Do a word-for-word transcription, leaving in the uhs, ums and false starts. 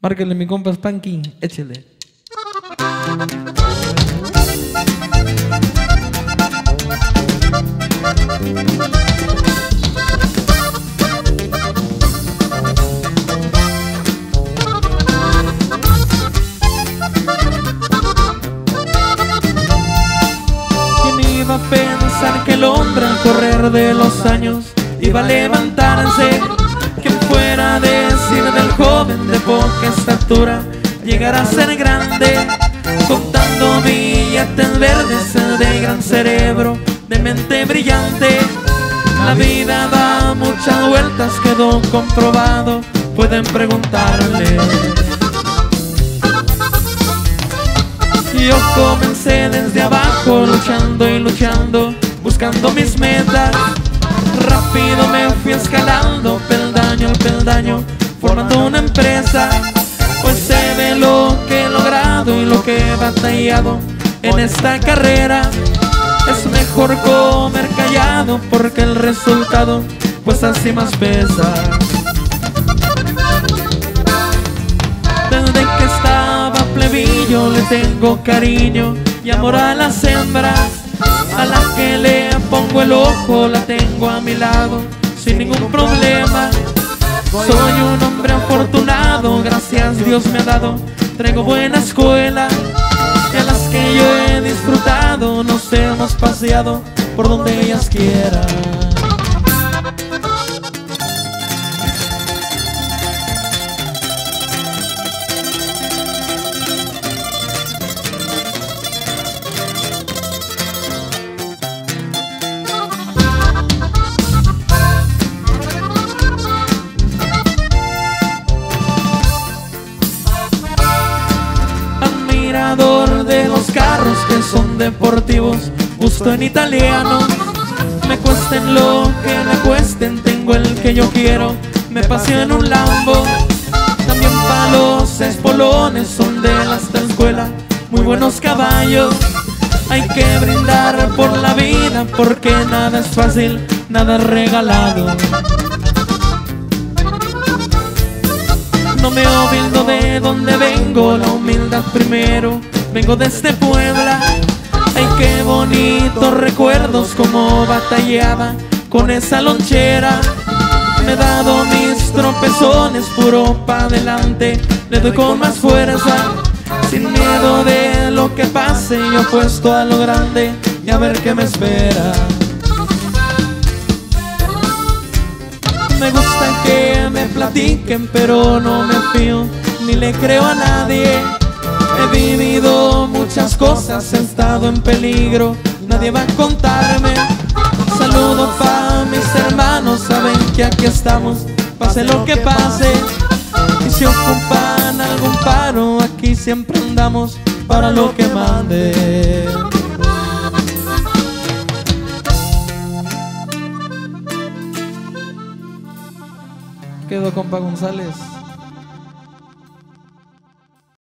Márquenle mi compa Spanky, échele. ¿Quién iba a pensar que el hombre al correr de los años iba a levantarse? ¿Quién fuera a decir del joven de poca estatura llegará a ser grande? Contando billetes verdes de gran cerebro, de mente brillante. La vida da muchas vueltas, quedó comprobado, pueden preguntarle. Yo comencé desde abajo, luchando y luchando, buscando mis metas. Rápido me fui escalando, peldaño al peldaño, formando una empresa. Pues sé de lo que he logrado y lo que he batallado en esta carrera. Es mejor comer callado porque el resultado pues así más pesa. Desde que estaba plebillo le tengo cariño y amor a las hembras. A la que le pongo el ojo la tengo a mi lado sin ningún problema. Soy un hombre afortunado, gracias Dios me ha dado. Traigo buena escuela y a las que yo he disfrutado nos hemos paseado por donde ellas quieran. De los carros que son deportivos, gusto en italiano. Me cuesten lo que me cuesten, tengo el que yo quiero, me paseo en un Lambo. También para los espolones son de la alta escuela, muy buenos caballos. Hay que brindar por la vida porque nada es fácil, nada es regalado. No me olvido de dónde vengo, la humildad primero. Vengo desde Puebla, ay qué bonitos recuerdos, como batallaba con esa lonchera. Me he dado mis tropezones, puro pa' adelante, le doy con más fuerza. Sin miedo de lo que pase, yo apuesto a lo grande y a ver qué me espera. Me gusta que me platiquen, pero no me fío, ni le creo a nadie. He vivido muchas cosas, he estado en peligro, nadie va a contarme. Saludo pa' mis hermanos, saben que aquí estamos, pase lo que pase. Y si ocupan algún paro, aquí siempre andamos para lo que mande. Quedó compa González.